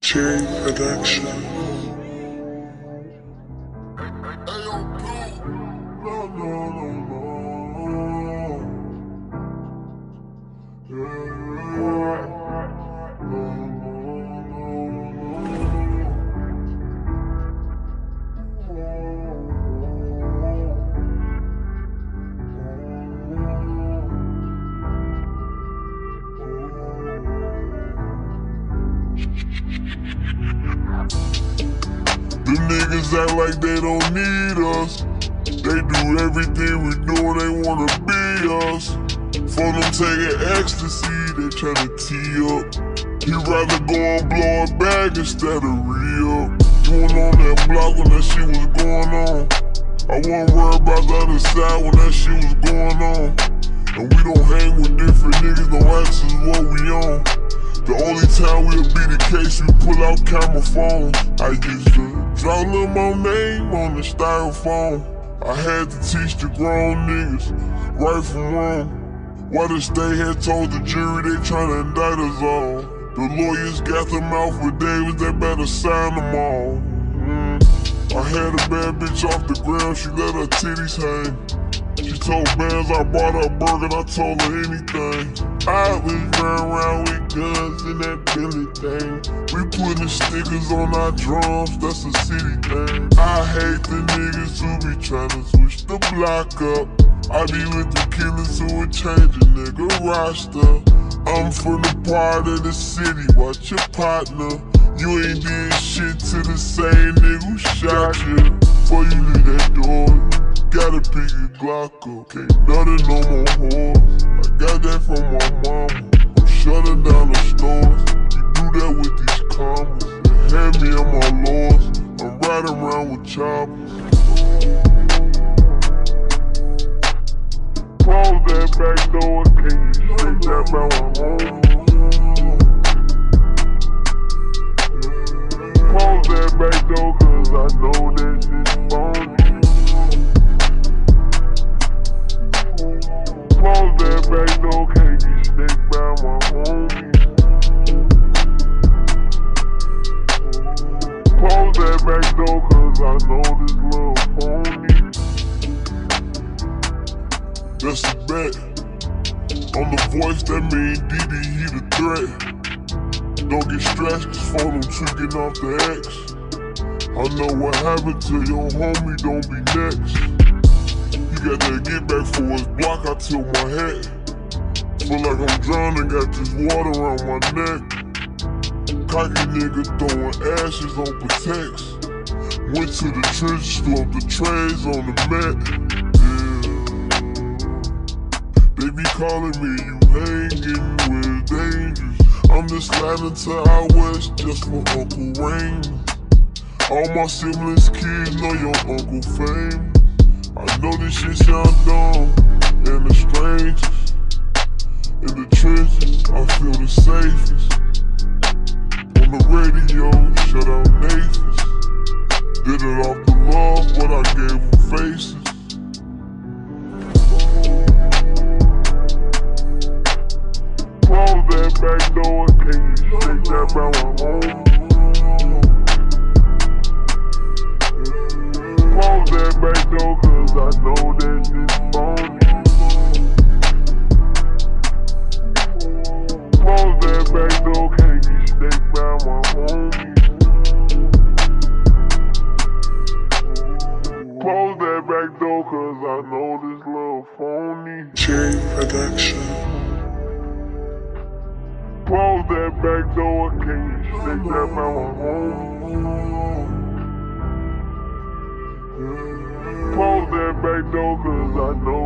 Cherry Production. Them niggas act like they don't need us. They do everything we do and they wanna be us. For them taking ecstasy, they tryna tee up. He rather go and blow a bag instead of re-up. You went on that block when that shit was going on. I wasn't worried about the other side when that shit was going on. And we don't hang with different niggas, don't ask us what we on. The only time we'll be the case, we pull out camera phones. I used to draw little my name on the styrofoam. I had to teach the grown niggas right from wrong. Why the state had told the jury they tryna indict us all. The lawyers got them out for Davis, they better sign them all. I had a bad bitch off the ground, she let her titties hang. She told bands I bought her a burger and I told her anything. I was running around with guns in that Billy thing. We putting stickers on our drums, that's a city thing. I hate the niggas who be tryna switch the block up. I be with the killers who would change a nigga roster. I'm from the part of the city, watch your partner. You ain't did shit to the same nigga who shot you. Before you leave that door, gotta pick your Glock up. Can't nothing no more whores. I got that from my mama. I'm shutting down the stores. You do that with these commas. They hand me on my lords. I'm riding around with choppers. Close that back door. Can you shake that by my home? Close that back door, cause I know that shit's phony. Close that back door, can't get snaked by my homie. Close that back door, cause I know this little phony. That's a bet. On the voice, that mean DD, he the threat. Don't get stressed, cause phone them tricking off the X. I know what happened to your homie, don't be next. He got that get back for his block, I tilt my head. Feel like I'm drowning, got this water around my neck. Cocky nigga throwing ashes on Protects. Went to the trenches, threw up the trays on the mat. They be calling me, you hanging with dangerous. I'm just sliding to out west just for Uncle Raymond. All my siblings' kids know your Uncle Fame. I know this shit sound dumb and the strangest. In the trenches, I feel the safest. On the radio, shut out Nathan's. Did it off the love, but I gave them faces. Close that back door, can you shake that by my home? Close that back door, cause I know that shit's phony. Close that back door, can't get snaked by my homie. Close that back door, cause I know this little phony. Cherry Production. Close that back door, can you shake that by my home? Close that back door, cause I know